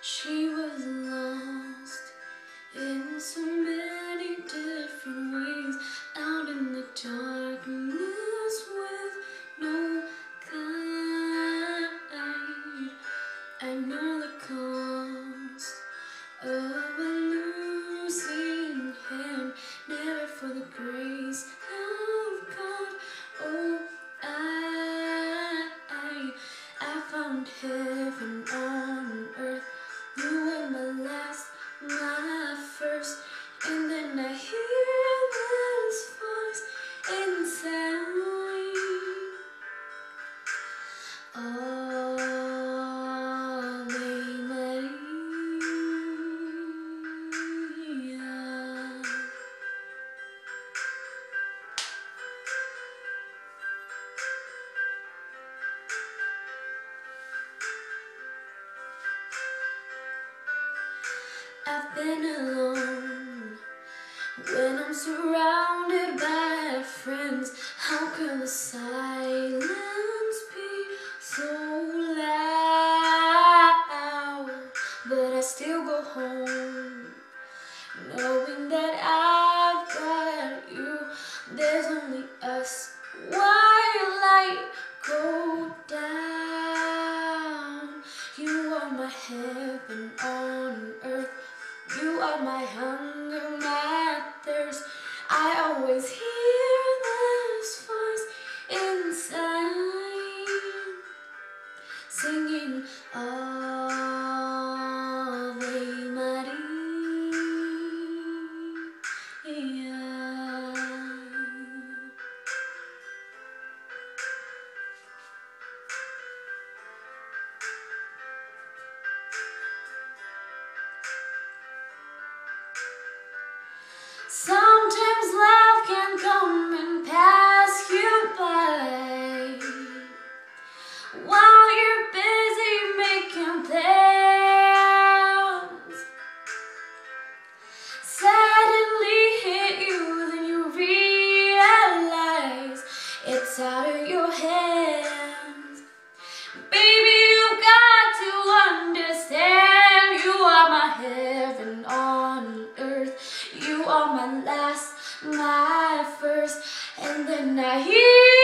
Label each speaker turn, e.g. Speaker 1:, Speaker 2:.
Speaker 1: She was lost in so many different ways, out in the darkness with no guide. I know the cost of a losing hand, never for the grace of God. Oh, I found heaven on earth. You were my last, my first, and then I hear this voice inside. Ave Maria. I've been alone when I'm surrounded by friends. How can the silence be so loud? But I still go home, knowing that I've got you. There's only us while light go down. You are my heaven on earth. You are my hunger, my thirst. I always hear this voice inside, singing Ave Maria. Sometimes life can come and pass you by while you're busy making plans. Suddenly hit you, then you realize it's out of your hands. Baby, you got to understand, you are my heaven on earth. You are my last, my first, and then I hear